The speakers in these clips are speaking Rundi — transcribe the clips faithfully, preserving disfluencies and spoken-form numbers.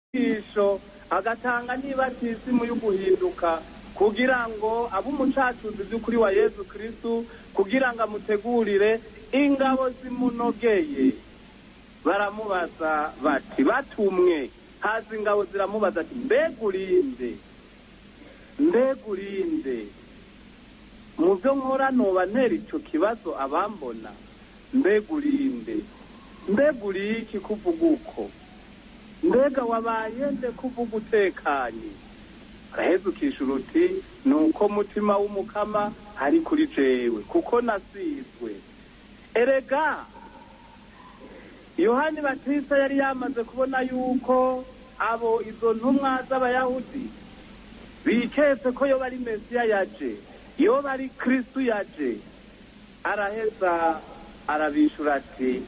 isho agatanga n'ibatisimu yo guhinduka kugira ngo abe umucacuzi by'ukuri wa Yesu Kristo, kugira ngo amutegurire ingabo zimunogeye. Baramubaza bati batumwe, haza ingabo ziramubaza ati mbega urinde, mbega urinde, mu byo nkora noba ntera icyo kibazo abambona, mbega urinde, mbega uri iki kuvuga uko, mbega wabaye nde kuvuga utekanye? Araheza ukishura uti ni uko mutima w'umukama ari kuri jewe kuko nasizwe. Erega Yohani Batista yari yamaze kubona yuko abo izo ntumwa z'abayahudi biketse ko yo bari Mesiya yaje, yo bari Kristo yaje. Araheza arabishura ati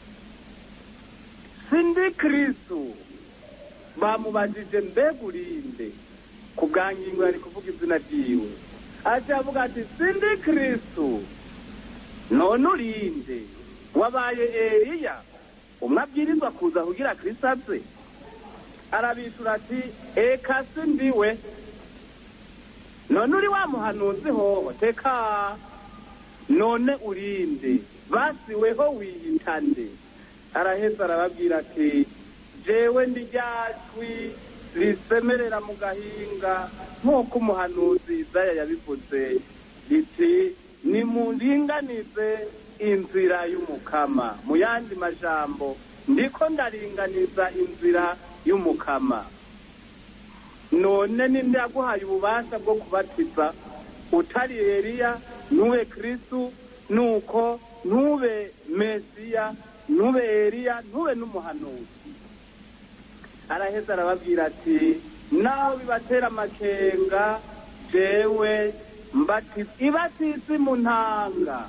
sindi Kristo. Bamubajije mbega urinde, ku bwangingo yari kuvuga izina ryiwe, aje avuga ati sindi Kristo. None urinde, wabaye Eliya umwe abwirizwa kuza kugira Kristo aze? Arabishura ati eka sindiwe. None uri wa muhanuzi ho? Teka none urinde, basiweho wiyitande. Araheza arababwira ati jewe ndi ryajwi risemerera mu gahinga, nk'uko umuhanuzi Isaya yabivuze riti nimuringanize inzira y'umukama. Mu yandi majambo, ndiko ndaringaniza inzira y'umukama. None ninde yaguhaye ububasha bwo kubatiza utari Eliya, ntube Kristo, nuko ntube Mesiya, ntube Eliya, ntube n'umuhanuzi? Araheza arababwira ati naho bibatera amakenga, jewe mbatiza ibatisimu ntanga,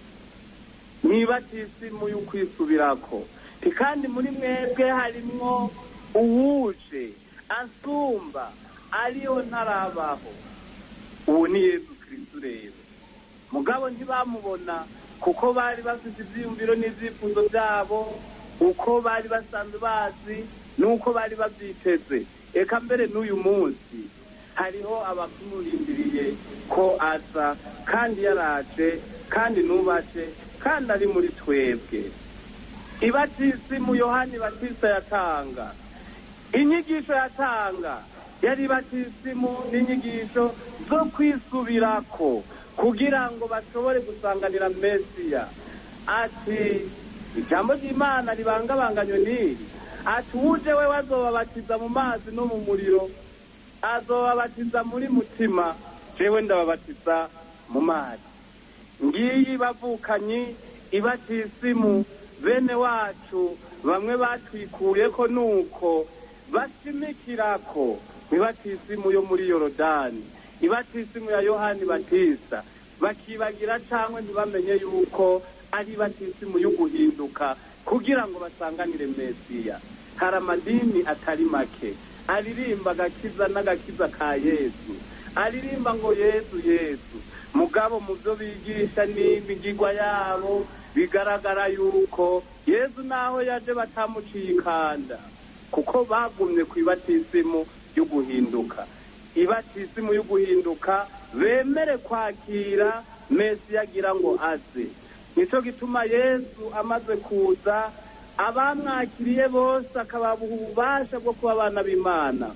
n'ibatisimu y'ukwisubirako. Kandi muri mwebwe harimwo uwuje asumba, ariyo ntarabaho. Uwo ni Yesu Kristo rero. Mugabo ntibamubona kuko bari bafite ivyiyumviro n'ivyifuzo byabo, uko bari basanzwe bazi nuko bari bavyiteze. Eka mbere n'uyu munsi hariho abakumurindiriye ko aza, kandi yaraje, kandi nubaje, kandi ari muri twebwe. Ibatisimu Yohani Batista yatanga, inyigisho yatanga, yari ibatisimu n'inyigisho zo kwisubirako kugira ngo bashobore gusanganira Mesiya. Ati ijambo ry'Imana ribangabanganywe n'iri, ati uje we wazobabatiza mu mazi no mu muriro, azobabatiza muri mutima, jewe ndababatiza mu mazi. Ngiyi bavukanyi ibatisimu bene wacu bamwe batwikuye ko nuko bashimikirako ibatisimu yo muri Yorodani, ibatisimu ya Yohani Batista, bakibagira cyangwa ntibamenye yuko ari ibatisimu yo guhinduka kugira ngo basanganire Mesiya. Hari amadini atari make aririmba agakiza n'agakiza ka Yesu, aririmba ngo Yesu Yesu, mugabo mu byo bigisha n'imigigwa yabo bigaragara yuko Yesu naho yaje batamuciye ikanda, kuko bagumye ku ibatisimu yo guhinduka. Ibatisimu yo guhinduka bemere kwakira Mesiya agira ngo aze. Nico gituma Yesu amaze kuza, abamwakiriye bose akabaha ububasha bwo kuba abana b'Imana.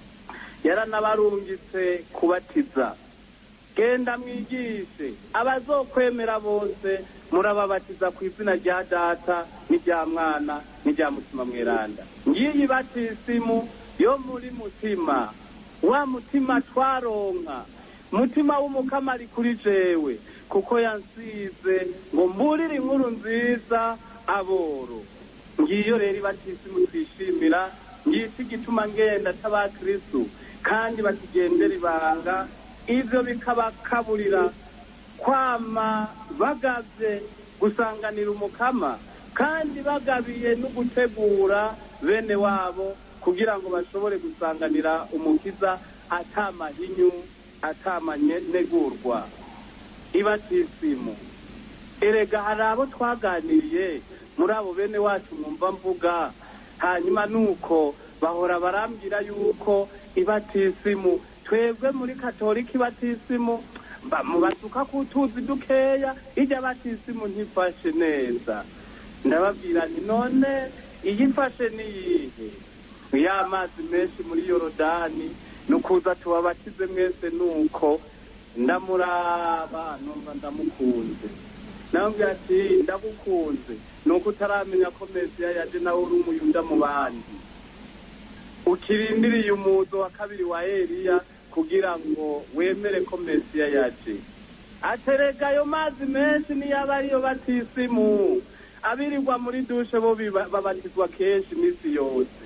Yaranabarungitse kubatiza, genda mwigishe abazokwemera bose, murababatiza ku izina rya Data n'irya Mwana n'irya Mutima Mweranda. Ngiyi batisimu yo muri mutima, wa mutima twaronka, mutima w'umukama ari kuri jewe, kuko yansize ngo mburire inkuru nziza aboro. Ngiyo rero ibatisimu twishimira, ngiki gituma ngenda taba Kristo, kandi bakigendera ibanga, ivyo bikabakaburira kwama bagavye gusanganira umukama, kandi bagabiye no gutegura bene wabo kugira ngo bashobore gusanganira umukiza atamahinyu, atamanegurwa. Ibatisimu erega hari abo twaganiriye muri abo bene wacu mwumva mvuga, hanyuma nuko bahora barambwira yuko ibatisimu twebwe muri katolika ibatisimu mubasuka kutuzi dukeya ijya batisimu ntifashe neza. Ndababwira nti none iyifashe niyihe? Ya mazi menshi muri Yorodani nukuza tubabatize mwese nuko ndamuraba numva ndamukunze. Nambwira ati ndagukunze nuko utaramenya ko Mesiya yaje nawe uri umuyuda mu bandi. Ukirindiriye umuzo wa kabiri wa Eliya kugira ngo wemere ko Mesiya yaje. Aterega ayo mazi menshi niyaba ariyo batisimu abirirwa muri dushe bo babatizwa kenshi imisi yose.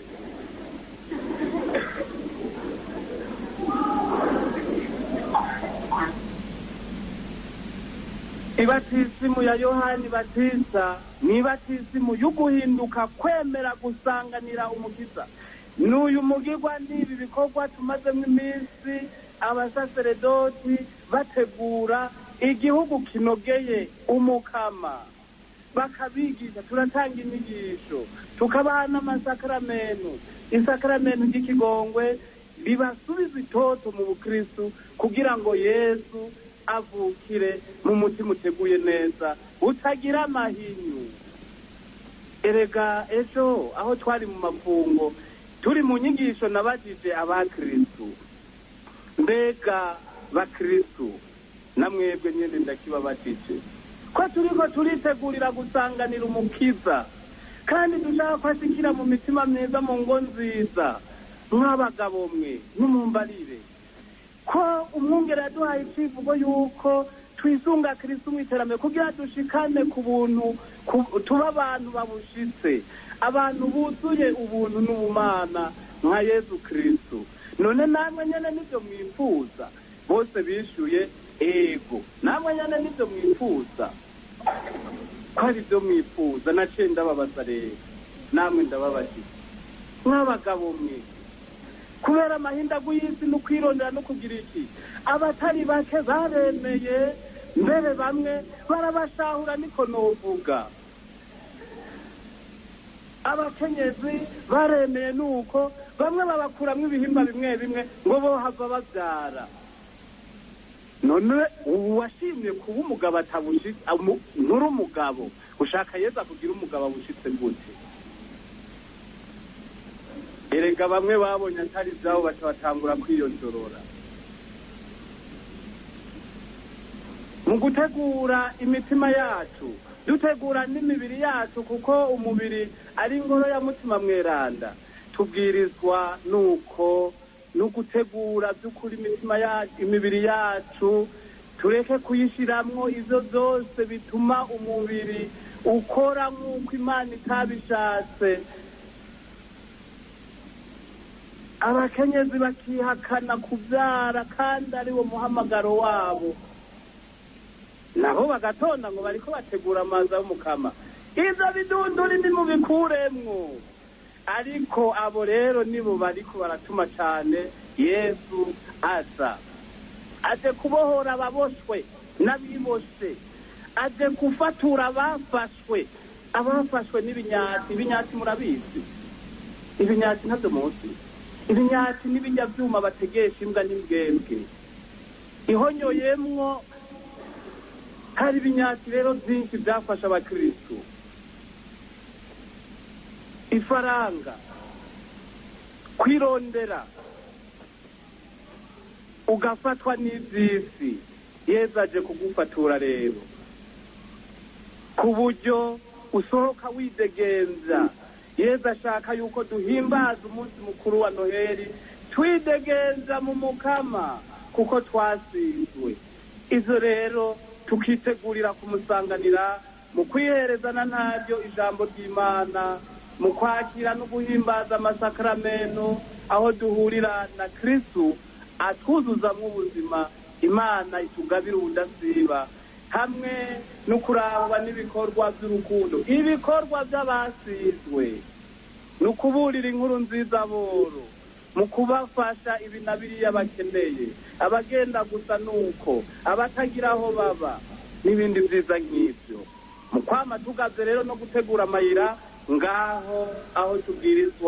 Ibatisimu ya Yohani Batista ni ibatisimu y'uguhinduka kwemera gusanganira umukiza. N'uyu mugirwa n'ibi bikorwa tumazemo iminsi abasaseredoti bategura igihugu kinogeye umukama, bakabigisha, turatanga inyigisho, tukabaha n'amasakaramentu. Isakaramentu ry'ikigongwe ribasubiza itoto mu bukristu kugira ngo Yesu avukire mu mutima uteguye neza utagira amahinyu. Erega ejo aho twari mu mafungo turi mu nyigisho nabajije abakristu, mbega bakristu namwebwe nyene ndakibabajije ko turiko turitegurira gusanganira umukiza kandi dushaka kwashikira mu mitima myiza mu ngo nziza mw'abagabo mwe n'umumbarire ko umwungere yaduhaye icivugo yuko twisunga Kristo mu iterambere kugira dushikane ku buntu tuba abantu babushitse, abantu buzuye ubuntu n'ubumana nka Yesu Kristo. None namwe nyene nivyo mwifuza? Bose bishuye ego. Namwe nyene nivyo mwifuza? Ko ari byo mwifuza naciye ndababaza rero namwe ndababashije mw'abagabo mwe kubera amahindagu y'isi no kwirondera no kugira iki abatari bake baremeye, mbere bamwe barabashahura niko novuga. Abakenyezi baremeye nuko bamwe babakuramwo ibihimba bimwe bimwe ngo bohava bavyara. None uwashimye kuba umugabo atabushitse nturi umugabo ushaka Yesu kugira umugabo abushitse gute? Erega bamwe babonye atari vyabo batatangura kwiyonjorora. Mu gutegura imitima yacu dutegura n'imibiri yacu kuko umubiri ari ingoro ya mutima mweranda, tubwirizwa nuko no gutegura by'ukuri imitima yacu imibiri yacu tureke kuyishiramwo ivyo zose bituma umubiri ukora nk'uko Imana itabishatse. Abakenyezi bakihakana kuvyara kandi ari wo muhamagaro wabo, nabo bagatonda ngo bariko bategura amazi y'umukama. Ivyo bidunduri nimubikuremwo. Ariko abo rero nibo bariko baratuma cyane Yesu aza. Aje kubohora ababoshwe n'abiboshe, aje kufatura abafashwe, abafashwe n'ibinyati. Ibinyati murabizi? Ibinyati ntabyo munsi. Ibinyati n'ibinyavyuma bategesha imbwa n'imbwembwe. Ihonyoyemwo hari ibinyati rero byinshi byafasha abakristo. Ifaranga, kwirondera, ugafatwa n'ivyisi. Yesu aje kugufatura rero ku buryo usohoka widegenza. Yesu ashaka yuko duhimbaza umunsi mukuru wa Noheli twidegenza mu mukama kuko twasizwe. Izo rero tukitegurira kumusanganira mu kwiherezana ntaryo ijambo ry'Imana, mu kwakira no guhimbaza amasakaramentu aho duhurira na Kristo atwuzuzamwo ubuzima Imana itugabira ubudasiba, hamwe no kurangwa n'ibikorwa by'urukundo, ibikorwa by'abasizwe, no kuburira inkuru nziza boro, mu kubafasha ibi na biriya bakeneye, abagenda gusa nuko, abatagira aho baba n'ibindi byiza nk'ibyo. Mu kwama tugaze rero no gutegura amayira ngaho aho tubwirizwa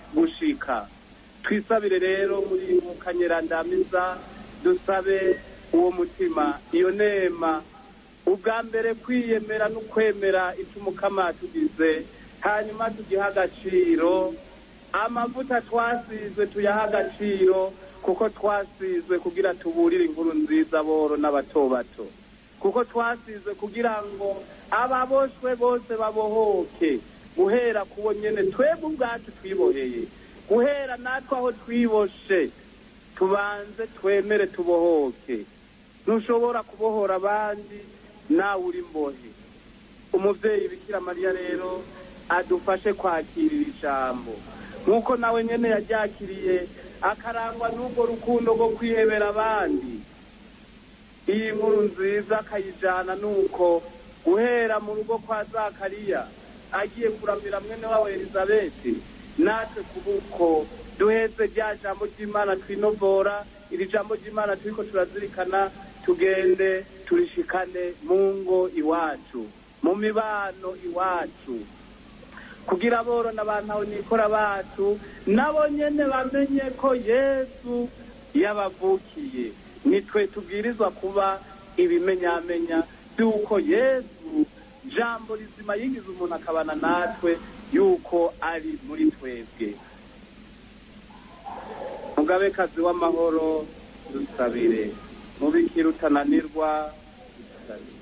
gushika. Twisabire rero muri kanyerandamiza, dusabe uwo mutima, iyo nema, ubwa mbere kwiyemera no kwemera icyo Umukama tugize, hanyuma tugiha agaciro amavuta twasizwe, tuyaha agaciro kuko twasizwe kugira tuburire inkuru nziza boro n'abato bato, kuko twasizwe kugira ngo ababoshwe bose babohoke, guhera kubo nyene twebwe ubwacu twiboheye, guhera natwe aho twiboshe tubanze twemere tubohoke. Ntushobora kubohora abandi nawe uri mbohe. Umuvyeyi Bikira Mariya rero adufashe kwakirira ijambo nk'uko nawe nyene yaryakiriye, akarangwa n'ubwo rukundo rwo kwihebera abandi. Iyi nkuru nziza akayijana nuko guhera mu rugo kwa Zakariya agiye kuramira mwene wawe Elizabeti, natwe kubuko duheze rya jambo ry'Imana twinovora, iri jambo ry'Imana turiko turazirikana, tugende turishikane mu ngo iwacu, mu mibano iwacu, kugira boro n'abantu aho nikora bacu nabo nyene bamenye ko Yesu yabavukiye. Nitwe tubwirizwa kuba ibimenyamenya by'uko Yesu jambo rizima yigize umuntu akabana natwe, yuko ari muri twebwe. Mugabekazi w'amahoro dusabire, mubikira utananirwa dusabire.